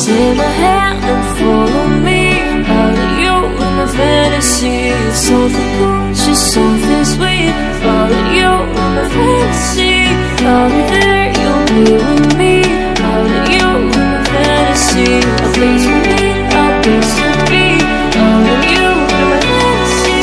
Take my hand and follow me. Out of you in my fantasy. Something cool, just something sweet. Follow you in my fantasy. I'll be there, you'll be with me. Out of you in my fantasy. A place for me, a place to be. Out of you in my fantasy.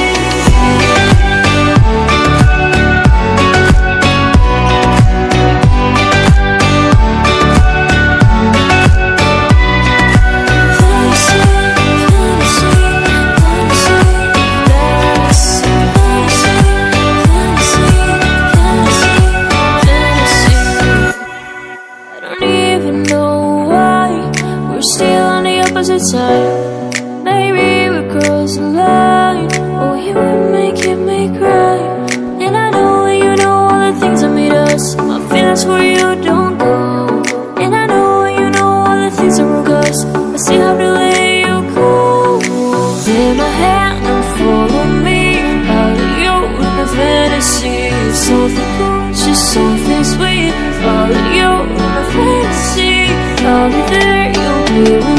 Time. Maybe we cross the line. Oh, you would make me cry. And I know you know all the things that made us. My feelings for you don't go. And I know you know all the things that broke us. I still have to let you go. Take my hand and follow me. Out of you in the fantasy. Something cool, just something sweet. Follow you in the fantasy. I'll be there, you'll be with me.